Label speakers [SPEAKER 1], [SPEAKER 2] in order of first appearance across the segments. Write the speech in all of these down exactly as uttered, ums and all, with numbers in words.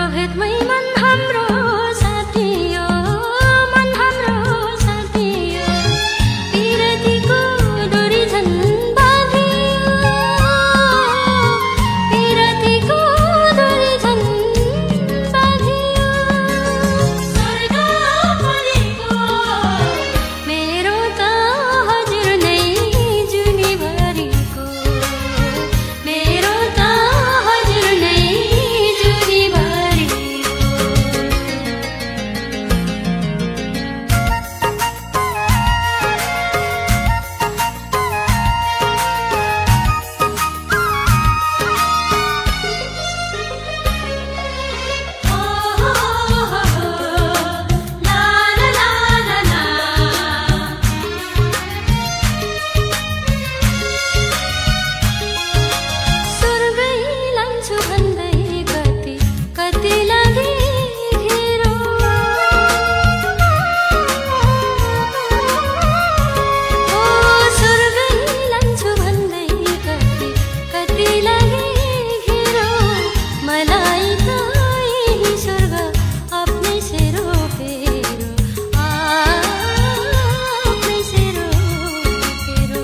[SPEAKER 1] भेटमै मन हाम्रो साथी हो, मन हाम्रो साथी हो, पिरतीको डोरी झन् बाँधियो, पिरतीको डोरी झन् बाँधियो। स्वर्ग परेको मेरो त हजुर नै जुनीभरिको, मेरो त हजुर नै जुनीभरिको। ओ हो हो हो ला ला ला ला ला। स्वर्गै लान्छु भन्दै कति कति लागे घेरो, ओ स्वर्गै लान्छु भन्दै कति कति लागे घेरो। मलाई त यही स्वर्ग आफ्नै सेरो फेरो, आफ्नै सेरो फेरो।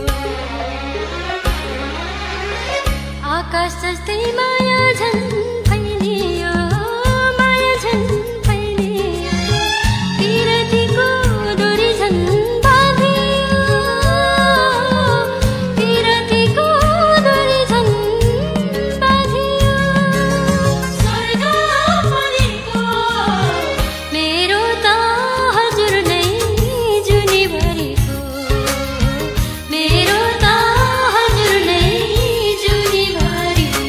[SPEAKER 1] आकाश जस्तै माया झन् फैलियो, माया झन् फैलियो, पिरतीको डोरी झन् बाँधियो, पिरतीको डोरी झन् बाँधियो। स्वर्ग परेको मेरो त हजुर नै जुनीभरिको, मेरो त हजुर नै जुनीभरिको।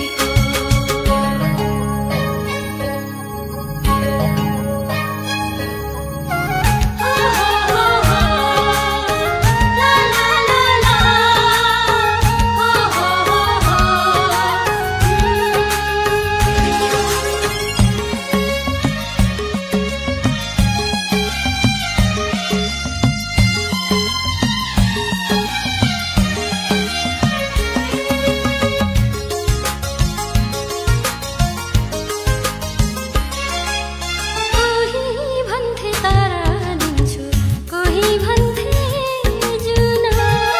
[SPEAKER 1] ओ हो हो हो ला ला ला ला, ओ हो हो हो। कोही भन्थे तारा दिन्छु, कोही भन्थे जुना,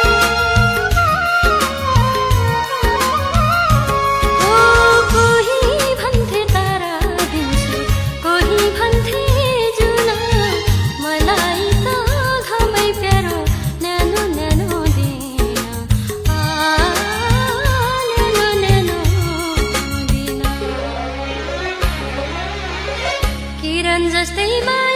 [SPEAKER 1] ओ कोही भन्थे तारा दिन्छु, कोही भन्थे जुना। मलाई त घमै प्यारो न्यानो न्यानो दिन, आ न्यानो न्यानो दिन। किरण जस्तै माया